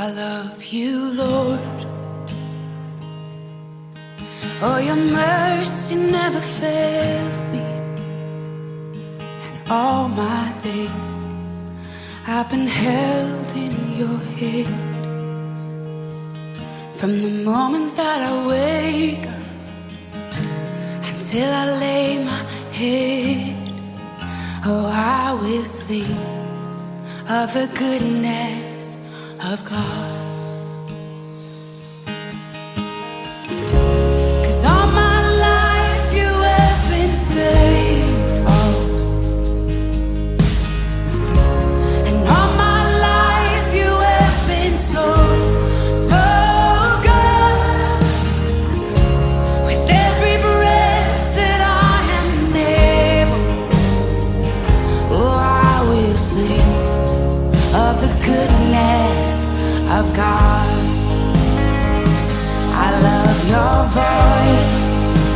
I love you, Lord. Oh, your mercy never fails me. And all my days I've been held in your hand. From the moment that I wake up until I lay my head, oh, I will sing of the goodness of God. 'Cause all my life you have been faithful, and all my life you have been so, so good. With every breath that I am able, oh, I will sing of the goodness of God. I love your voice.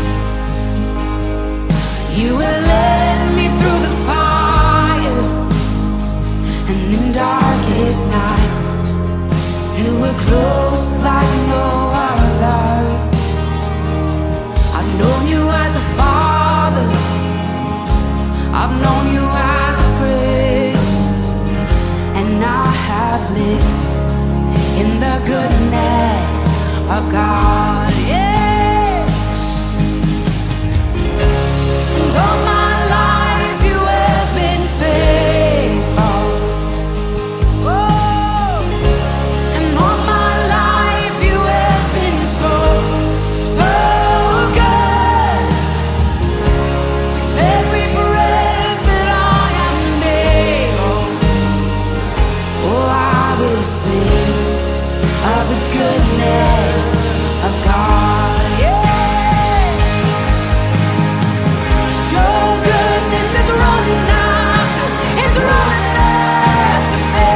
You will lead me through the fire, and in darkest night you were close like no other. I've known you as a father, I've known you as a friend, and I have lived in the goodness of God, yeah. And all my life you have been faithful. Oh, and all my life you have been so, so good. With every breath that I am able, oh, I will sing of the goodness of God, yeah. 'Cause your goodness is running after, it's running after me.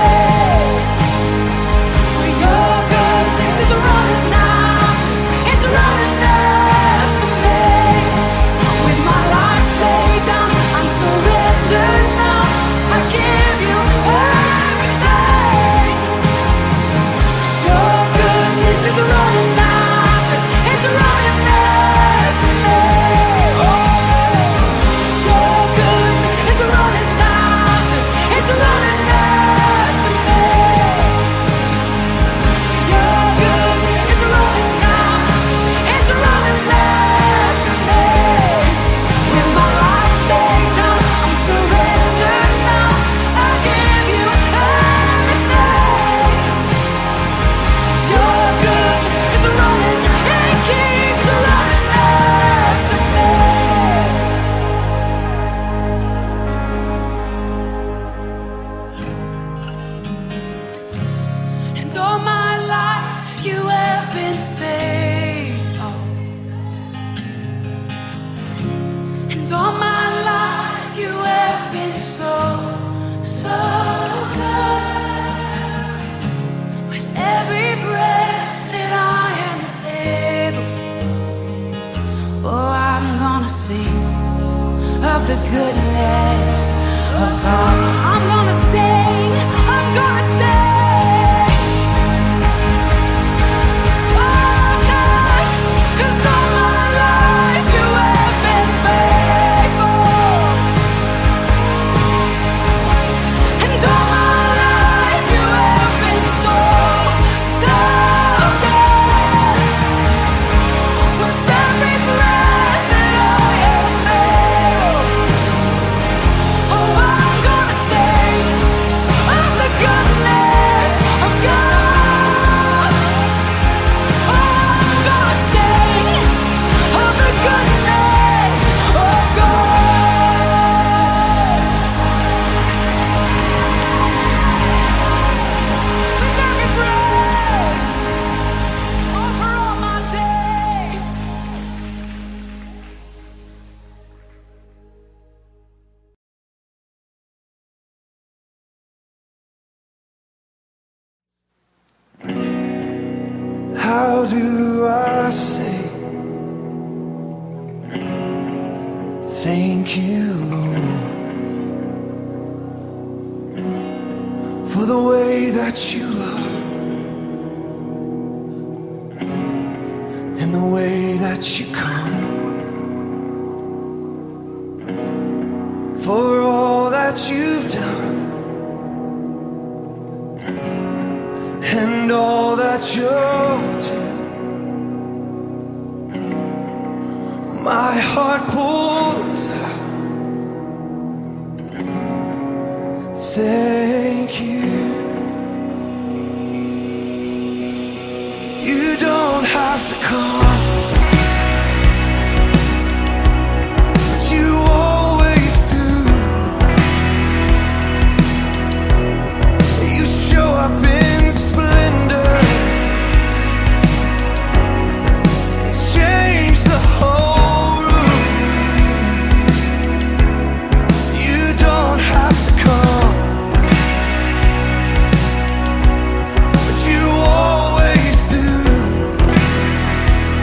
Your goodness is running after, it's running after me. With my life laid down, I'm surrendered now. I give you everything. 'Cause your goodness is running after, it's running after me. Oh, 'cause your goodness is running after, it's running after me. Your goodness is running after, it's running after me. With my life laid down, I'm surrendered now. I give you everything. 'Cause your goodness is running, it keeps running after me. And all my life you have been faithful, and all my life you have been so, so good. With every breath that I am able, oh, I'm gonna sing of the goodness of God. I'm gonna sing, I'm gonna sing. Oh, 'cause all my life you have been faithful, and all my life you have been so, so good. With every breath that I am able, oh, I'm gonna sing of the goodness of God. Oh, I'm gonna sing of the goodness of God. With every breath, over all my days. How do I say thank you, Lord, for the way that you love the way that you come, for all that you've done, and all that you'll do. My heart pours out. Thank you. You don't have to come, but you always do. You show up in splendor and change the whole room. You don't have to come, but you always do.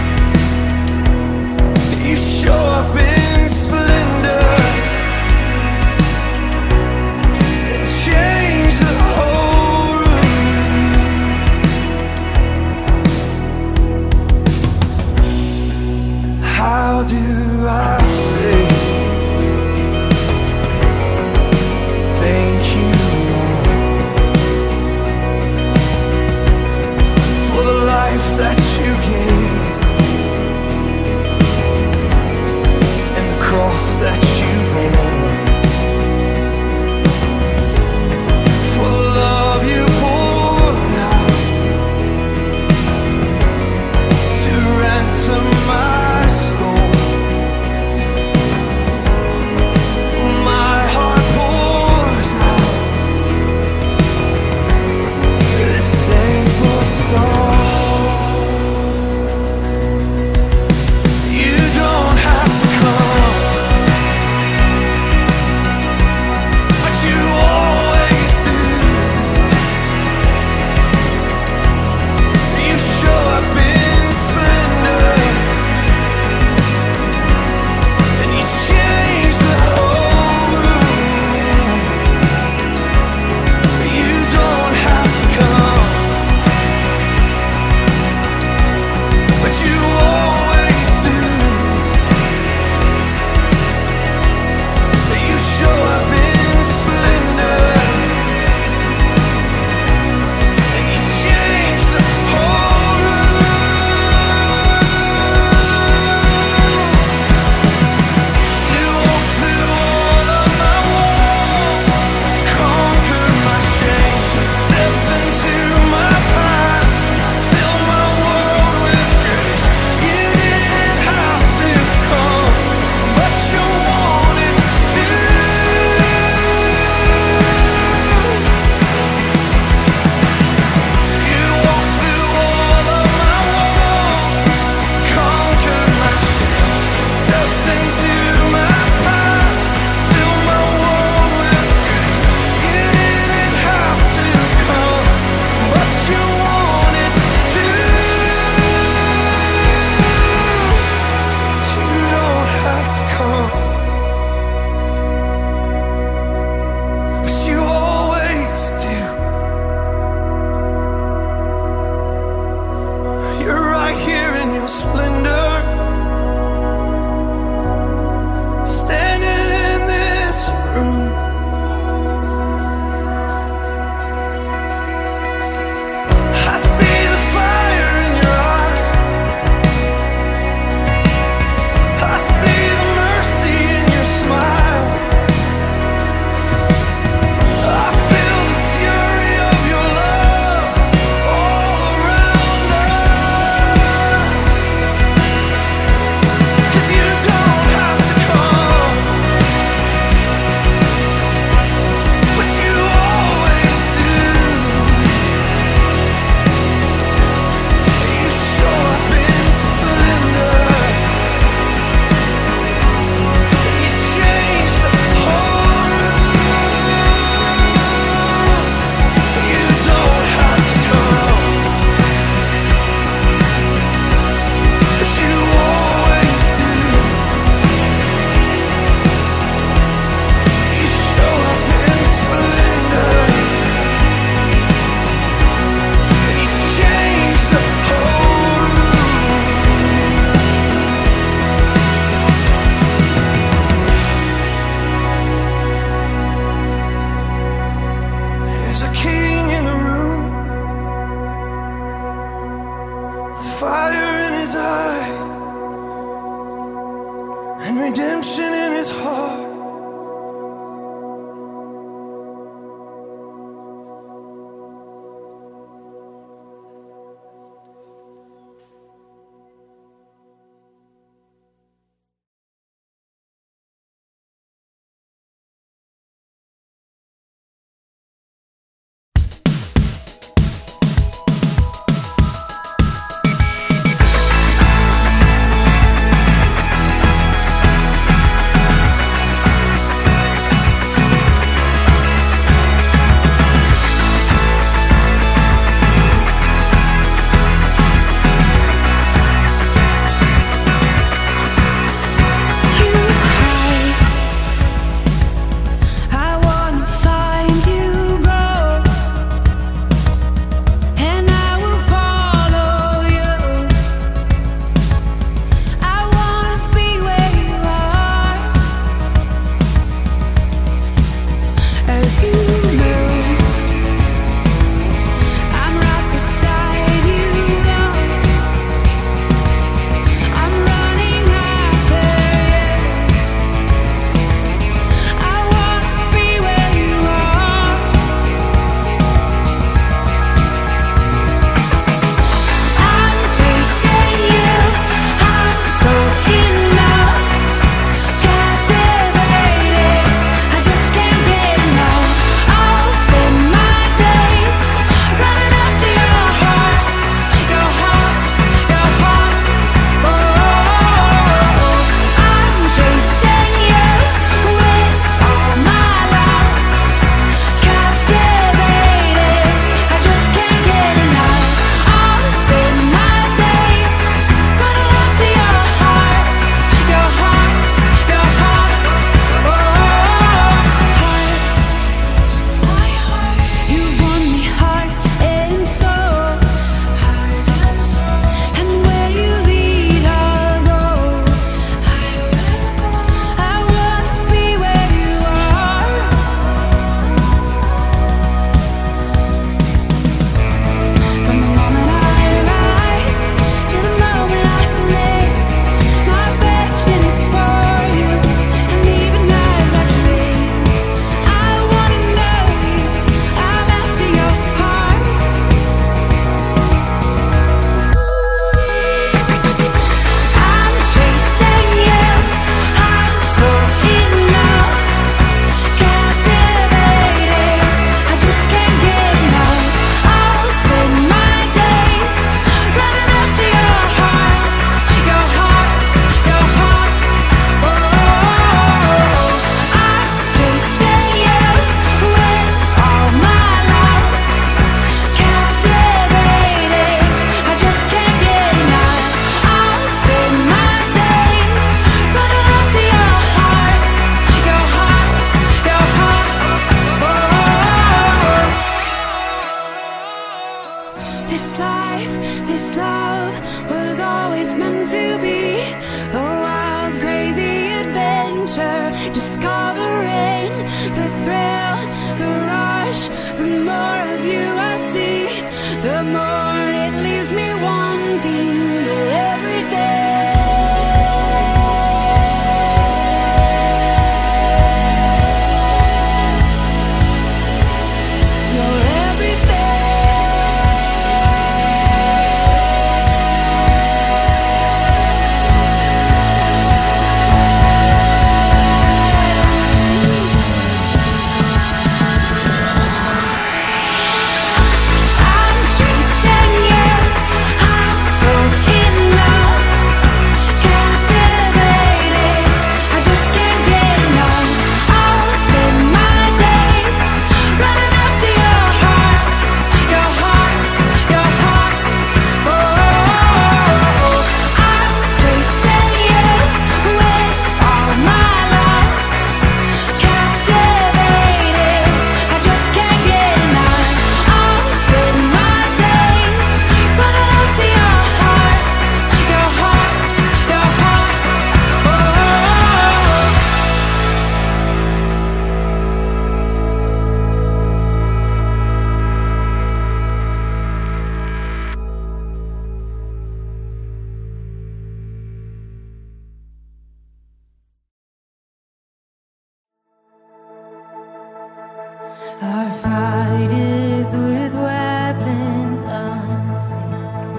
Our fight is with weapons unseen.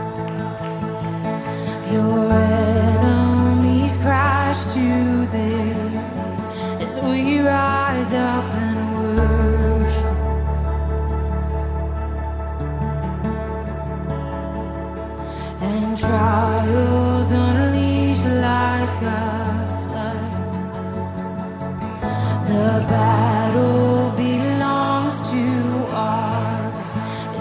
Your enemies crash to their knees as we rise up and worship. And trials unleash like a flood. The battle belongs to our God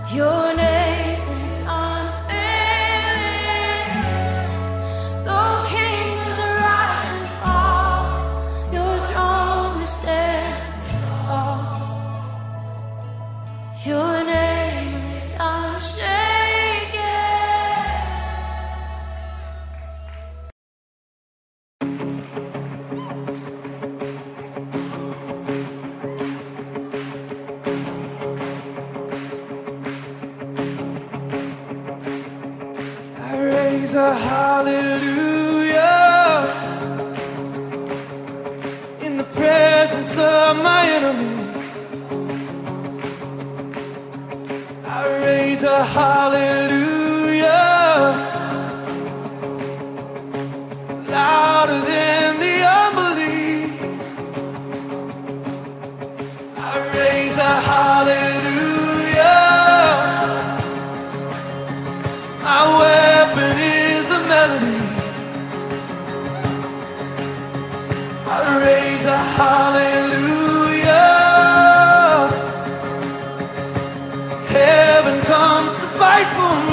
Your name is unfailing. Though kingdoms rise and fall, your throne will stand tall. Your name is unshaken. I raise a hallelujah in the presence of my enemies. I raise a hallelujah louder than the unbelief. I raise a hallelujah. My weapon is a melody. I raise a hallelujah. Heaven comes to fight for me.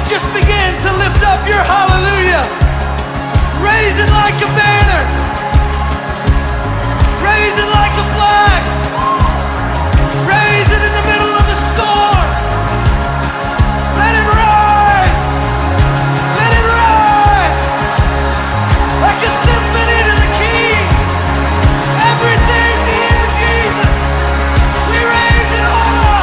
just begin to lift up your hallelujah. Raise it like a banner. Raise it like a flag. Raise it in the middle of the storm. Let it rise. Let it rise. Like a symphony to the King. Everything to you, Jesus. We raise it all up.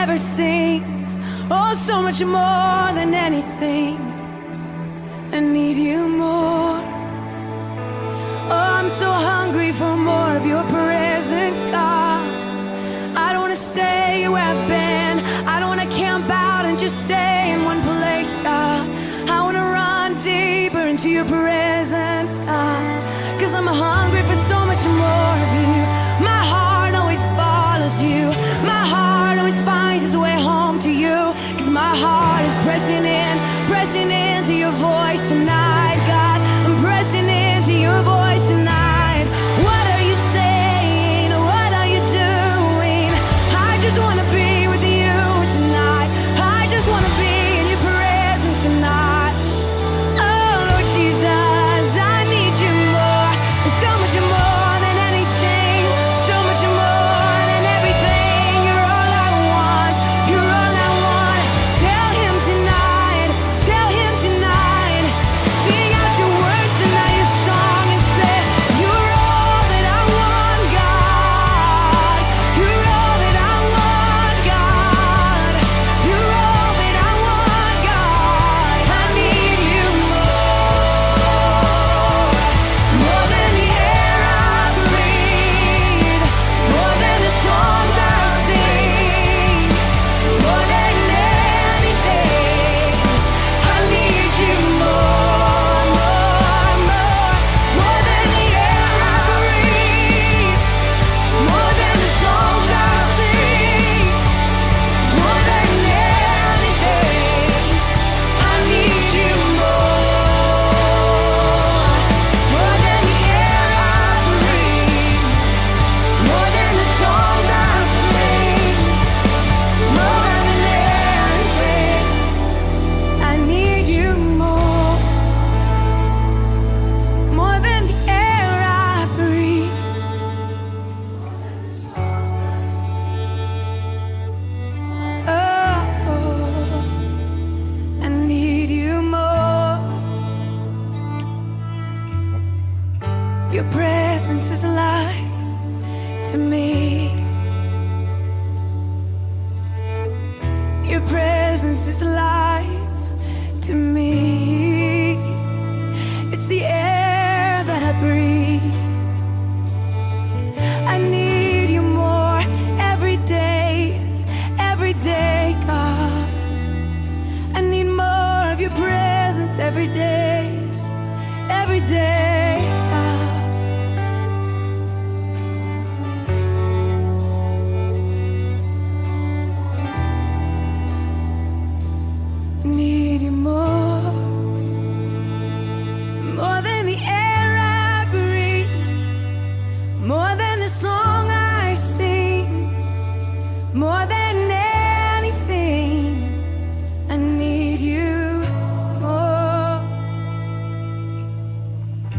ever seen. Oh, so much more than anything. I need you more. Oh, I'm so hungry for more of your presence, God. I don't want to stay where I've been. I don't want to camp out and just stay in one place, God. I want to run deeper into your presence, God. 'Cause I'm hungry for so much more of you. My heart always follows you. My heart always finds its way home to you. 'Cause my heart is pressing into your voice tonight, God. I'm pressing into your voice tonight. What are you saying? What are you doing? I just want to be with you tonight. I just want to be in your presence tonight. Oh, Lord Jesus, I need you more. So much more than anything. So much more than everything. You're all I want. You're all I want. Tell him tonight. Tell him tonight. Sing out your words tonight, your song, and say, you're all that I want, God. You're all that I want, God. You're all that I want, God. I need you more than the air I breathe, more than the songs I sing, more than anything. I need you more than the air I breathe, more than the songs I sing, more than anything. I need you more than the air I breathe, more than the songs I sing, more than anything. I need you more than the air I breathe. Oh, I need you more. Your presence is life to me. Your presence is life to me. It's the air that I breathe. I need you more every day, God. I need more of your presence every day, God. I need you more than the air I breathe, more than the song I sing, more than anything. I need you more.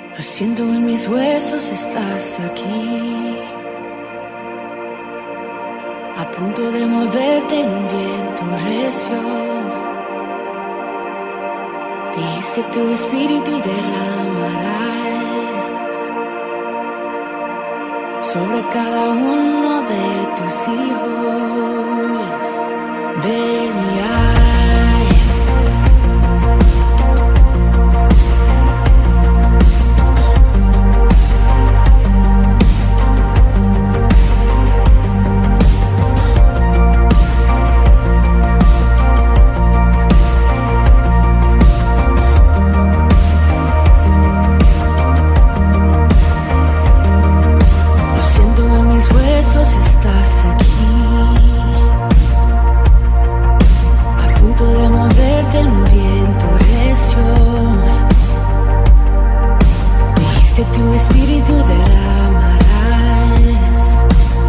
Lo siento en mis huesos, estás aquí, a punto de moverte en un viento recio. Dijiste tu espíritu y derramarás sobre cada uno de tus hijos. Ven y estás aquí, a punto de moverte en un viento recio. Dijiste tu espíritu derramarás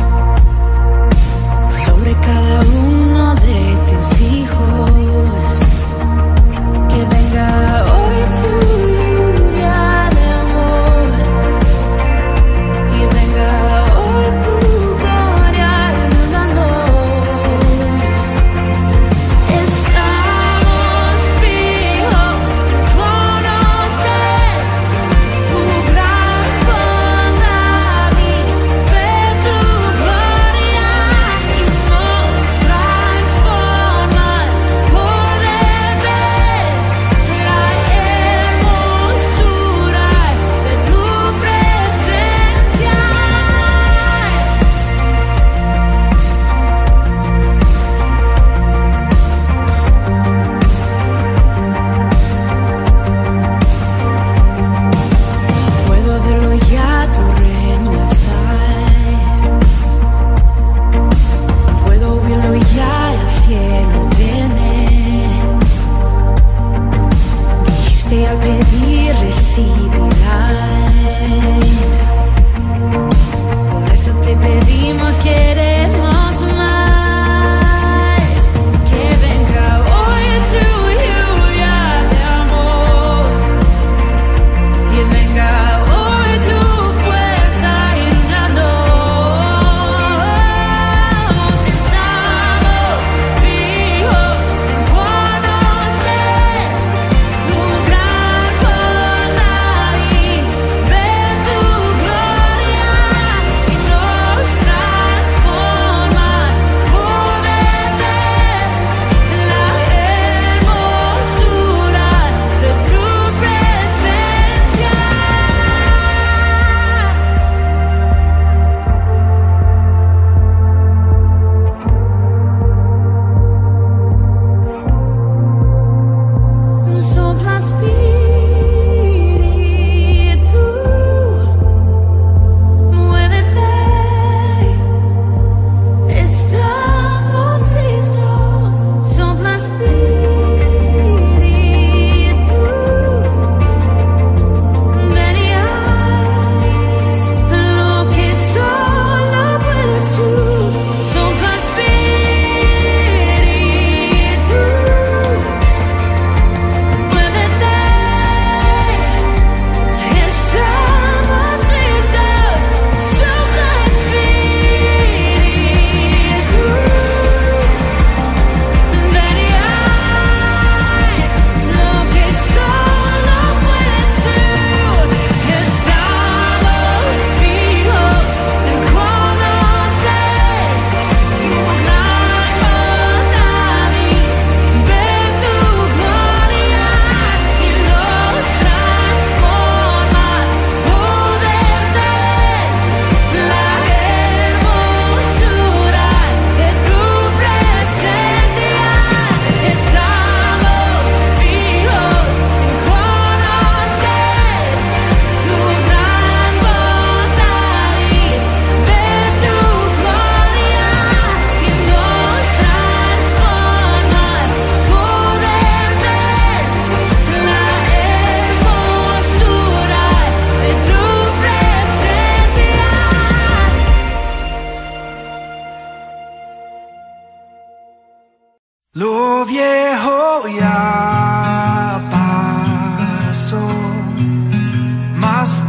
sobre cada uno de tus hijos. Que venga hoy tu lluvia de amor y venga hoy tu Estamos fijos, conocer tu gran poder.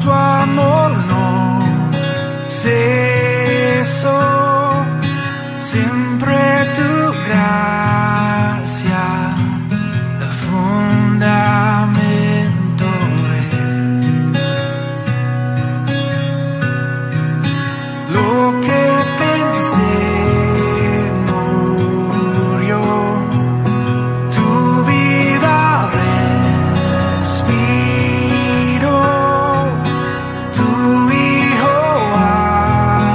tu amor no cesó, siempre tu gracia el fundamento es. Lo que pensé murió, tu vida respiró, tu Hijo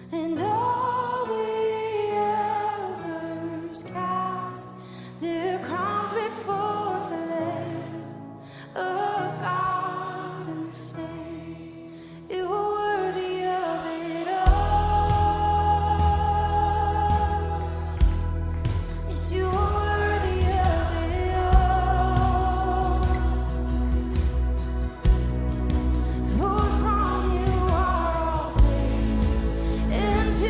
and all the elders cast their crowns before the Lamb of God and say, you are worthy of it all. Yes, you are worthy of it all. For from you are all things, and to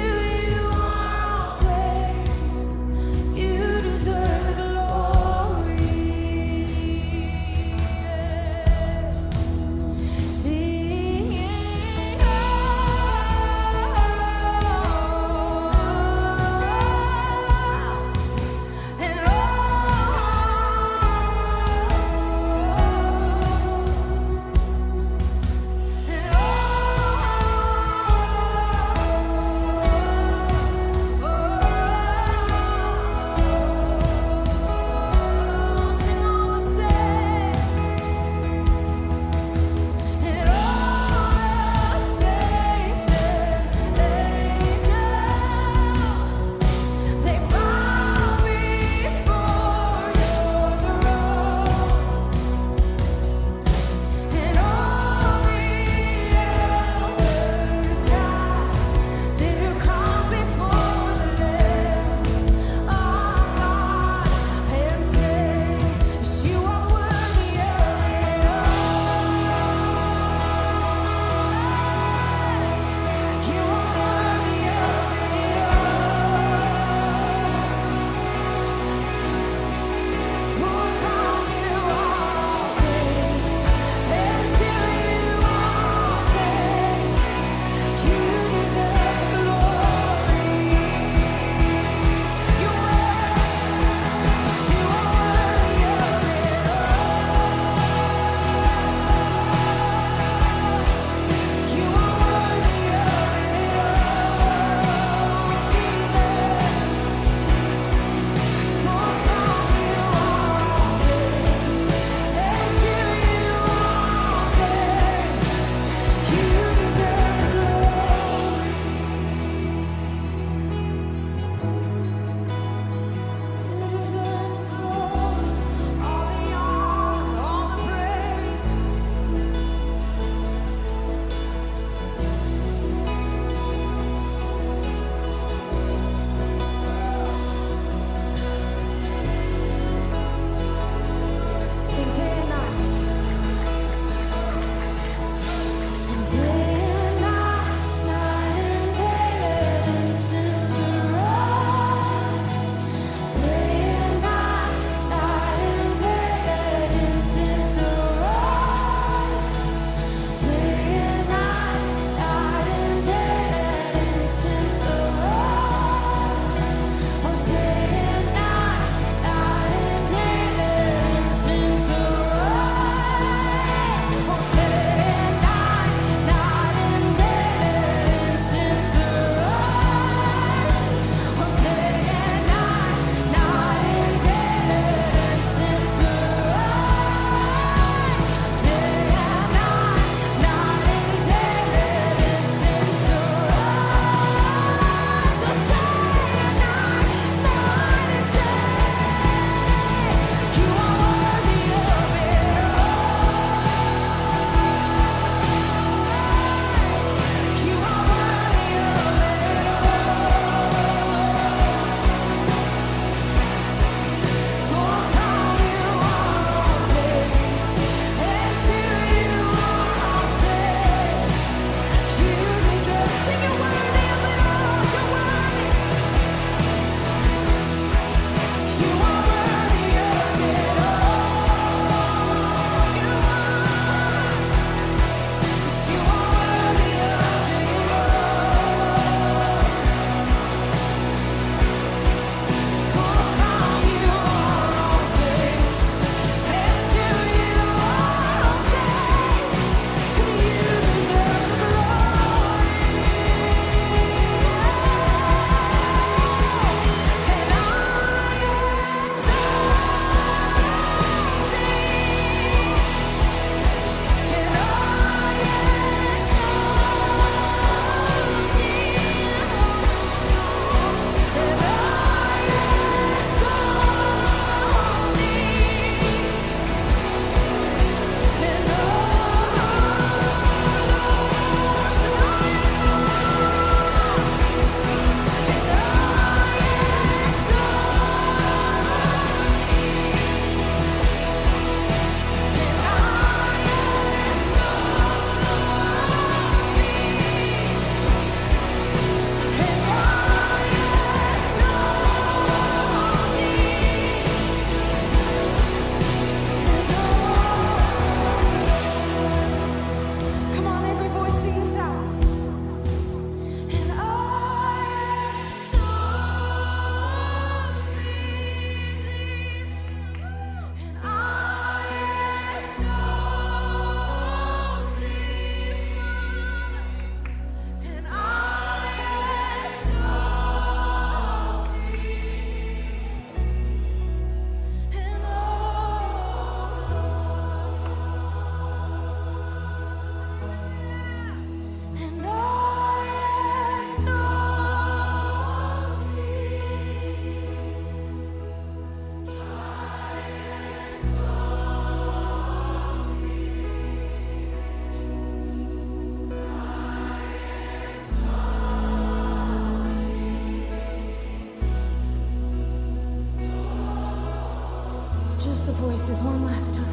just the voices one last time.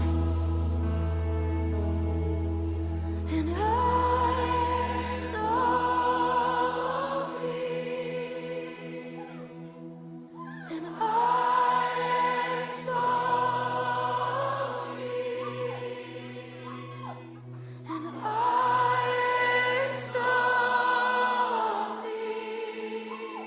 And I exalt thee. And I exalt thee. And I exalt thee.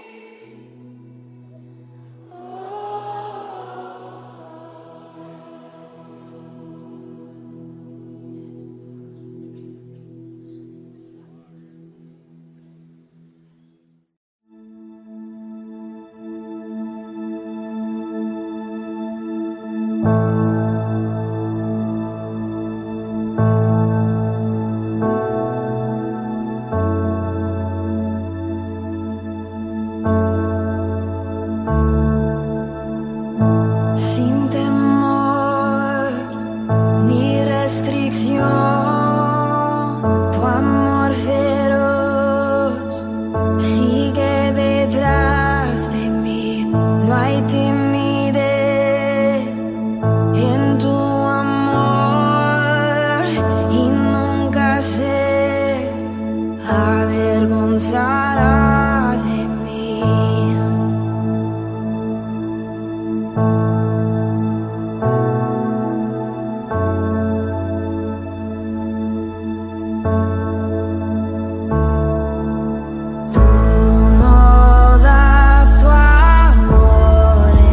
Sin temor ni restricción, tu amor feroz sigue detrás de mí. No hay timidez en tu amor y nunca se avergonzará de mí. Tú no das tu amor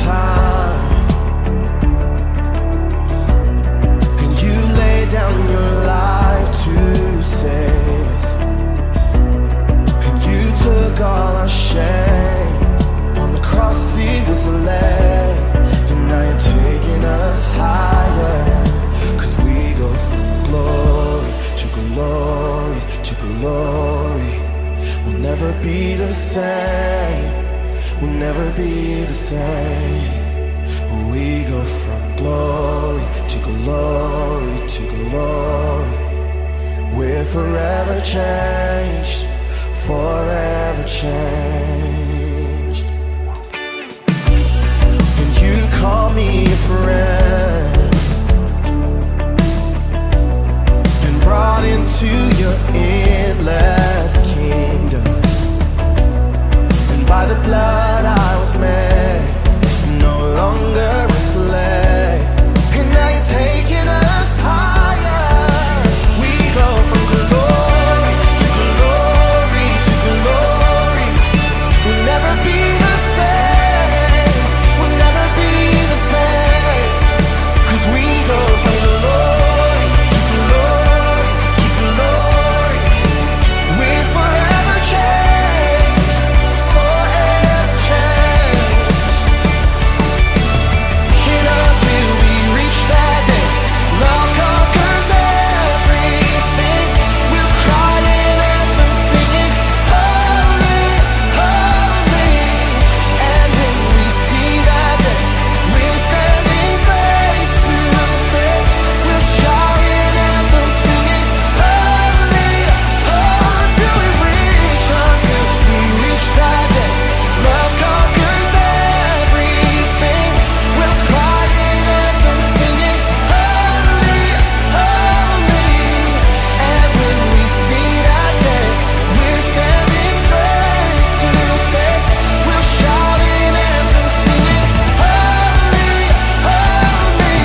time, and you laid down your life to save us, and you took all our shame. On the cross it was laid, and now you're taking us higher, 'cause we go from glory to glory to glory. We'll never be the same, we'll never be the same. We go from glory to glory to glory. We're forever changed, forever changed. And you call me a friend, and brought into your endless kingdom. And by the blood I was made, no longer a slave. And now you're taking us higher. We go from glory to glory to glory. We'll never be the same, we'll never be the same. 'Cause we go from glory to glory to glory. We're forever changed, forever changed. And until we reach that day, love conquers everything. We'll cry in anthem singing, holy, holy. And when we see that day, we're standing face to face. We'll shout in anthem singing, holy, holy. Until we reach that day, love conquers everything. We'll cry in anthem singing, holy, holy. And when we see that day, we're standing face to face. We'll shout in anthem singing, holy, holy,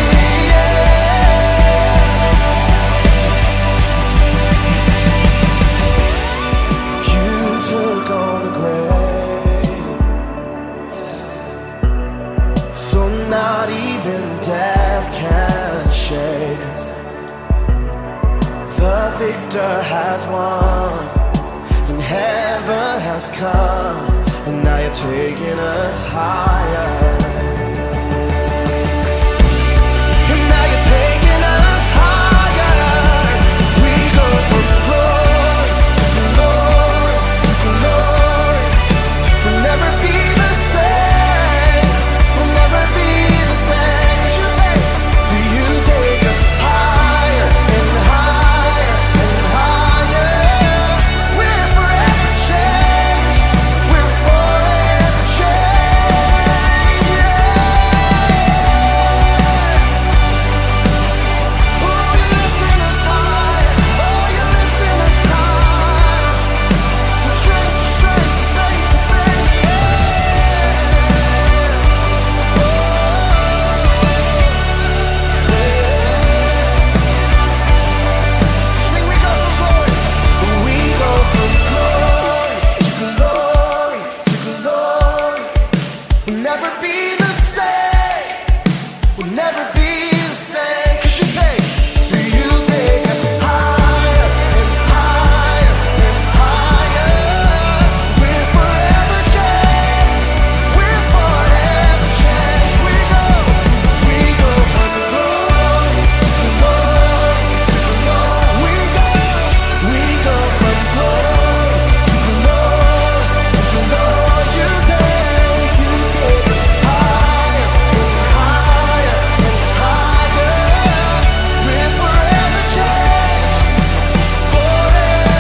yeah. You took on the grave, so not even death can shake us. The victor has won, and heaven has come, and now you're taking us higher. And now you're taking us higher. We go from glory to glory to glory. We'll never be the same, we'll never be the same. 'Cause you take us higher and higher and higher. We're forever changed, we're forever changed, yeah. Oh, you're lifting us higher, oh, you're lifting us higher. From strength to strength, from faith to faith, yeah. Sing, we go from glory to glory to glory. We'll never be the same, we'll never be the same. 'Cause you take us higher and higher and higher. We're forever changed, we're forever changed. We go from glory to glory to glory. We go from glory to glory to glory. You take us higher and higher and higher. We're forever changed, forever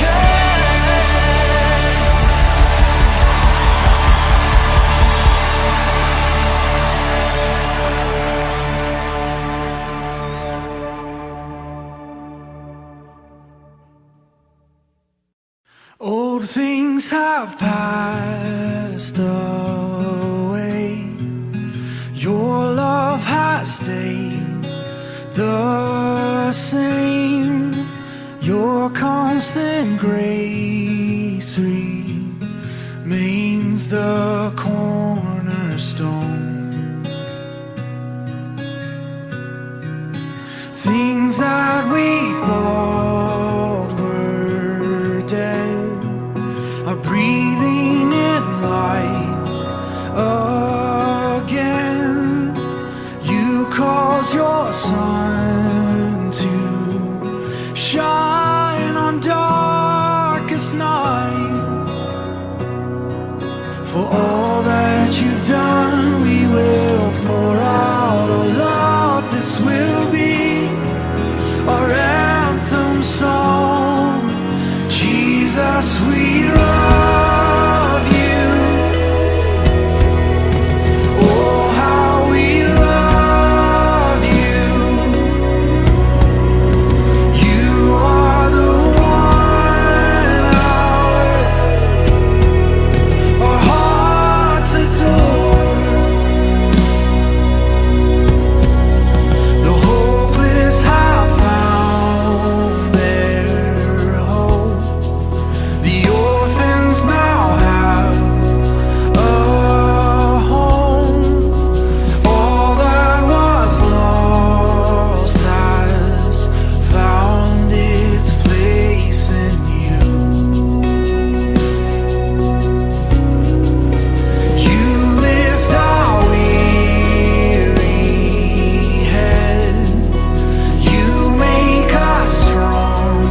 changed. Old things have passed away. Your love has stayed the same. Your constant grace remains the cornerstone. Things that we thought were dead are breathing in life again. You cause your sun to shine on darkest nights. For all that you've done, we will pour out our love. This will be our anthem song. Jesus, we love you. Oh, how we love you. You are the one our hearts adore. The hopeless have found their hope. The orphans now have a home. All that was lost has found its place in you. You lift our weary head. You make us strong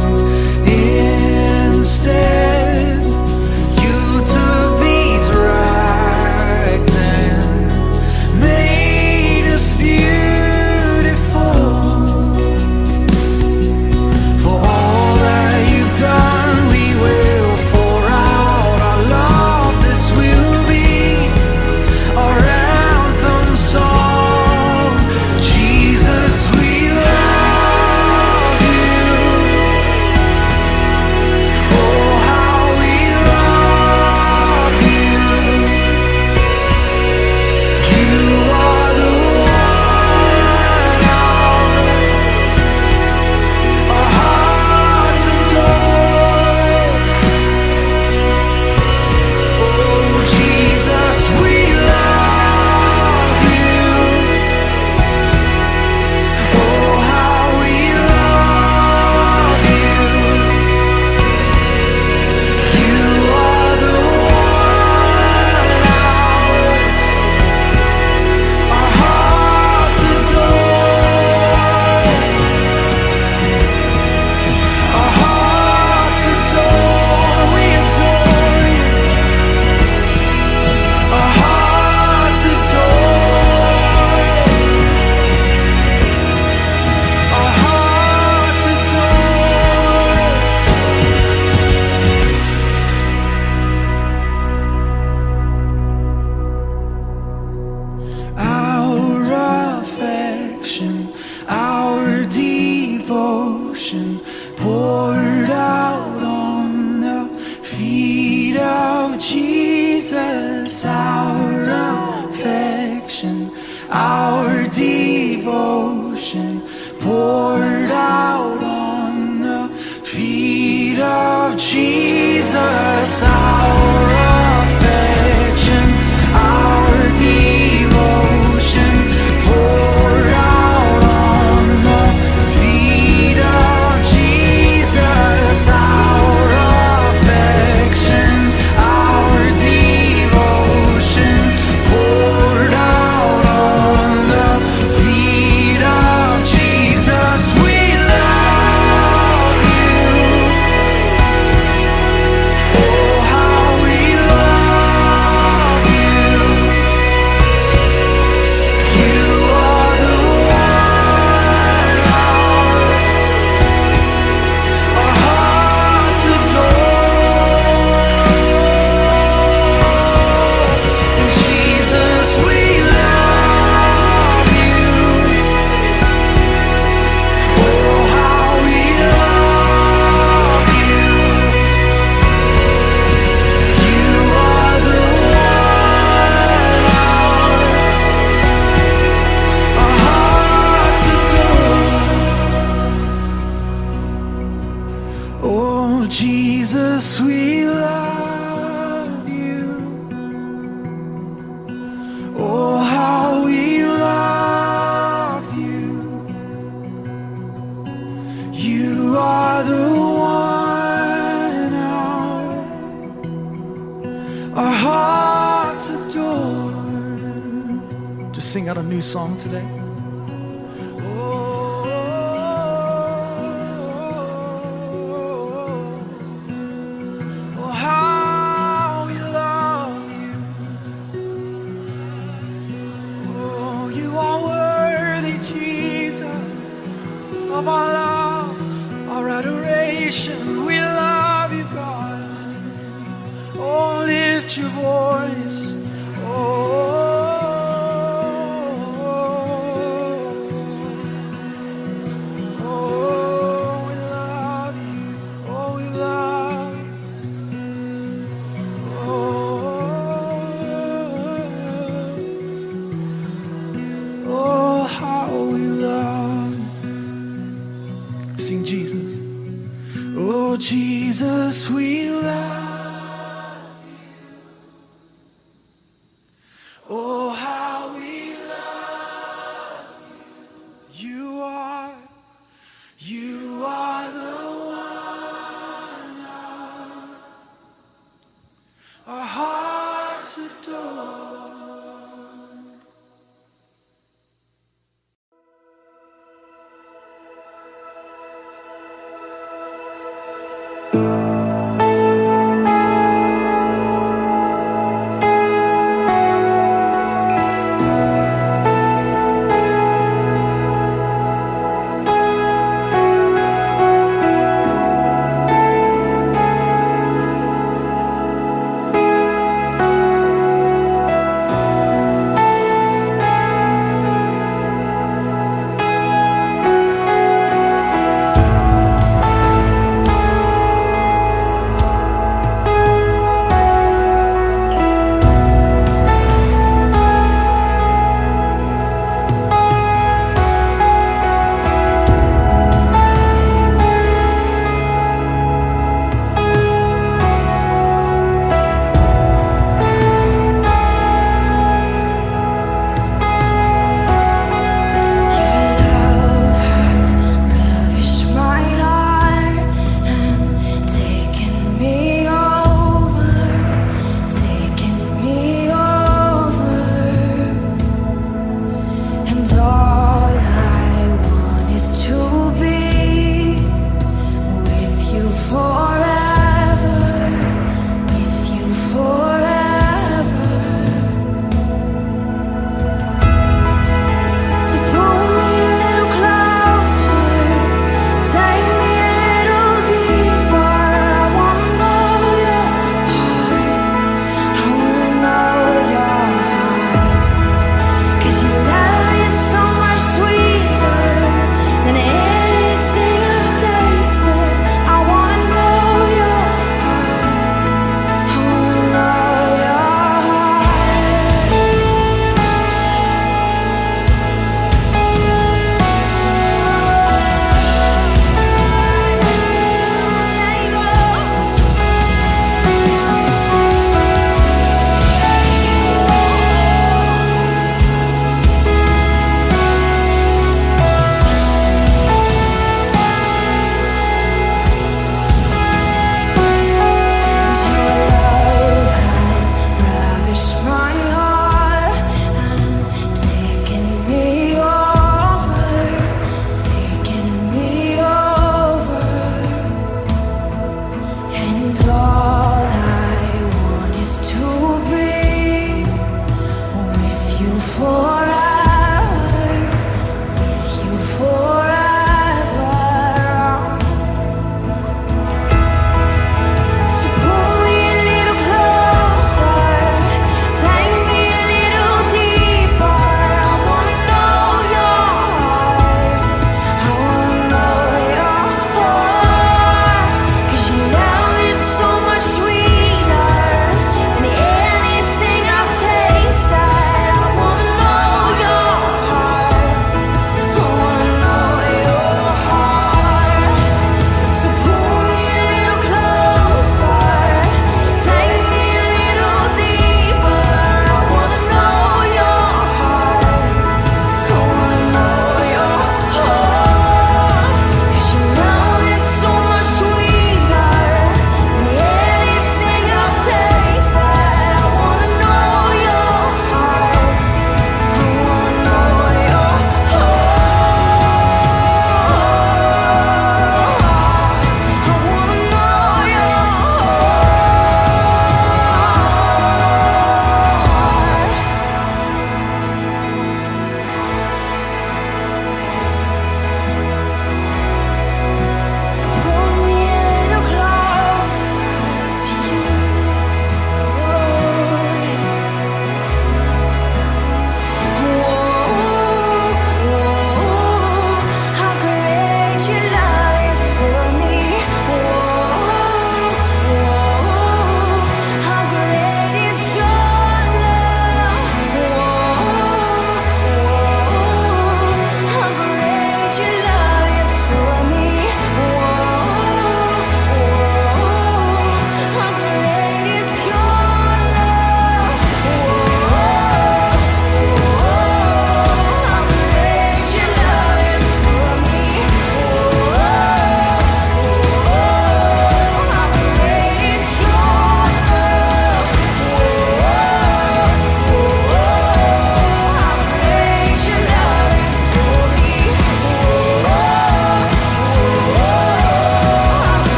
instead. You took these rags and made us beautiful. For all that you've done, we will pour out our love. This will be our anthem song. Jesus, we love you. Oh, how we love you. You are the one our hearts adore. Oh, Jesus, we love you. Oh, how we love you. You are the one our hearts adore. Our hearts adore. We adore you. Our hearts adore. Our hearts adore. Our affection, our devotion poured out on the feet of Jesus. Our affection, our devotion poured out on the feet of Jesus. Our affection, our devotion poured out on the feet of Jesus. Our affection, our devotion poured out on the feet of Jesus. a new song today? Oh, how we love you. Oh, you are worthy, Jesus, of our love, our adoration. We love you, God. Oh, lift your voice. Jesus, we love you. Oh, how we love you. You are the one our hearts adore.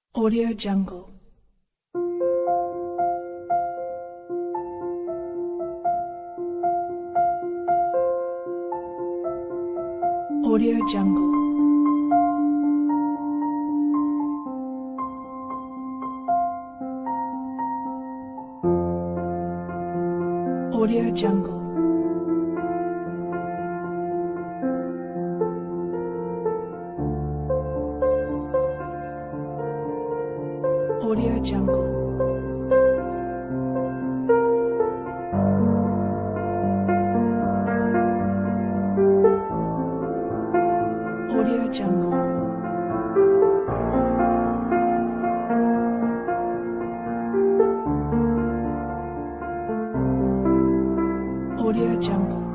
Audio Jungle. Audio Jungle. Audio Jungle. Audio Jungle. Audio Jungle. Audio Jungle.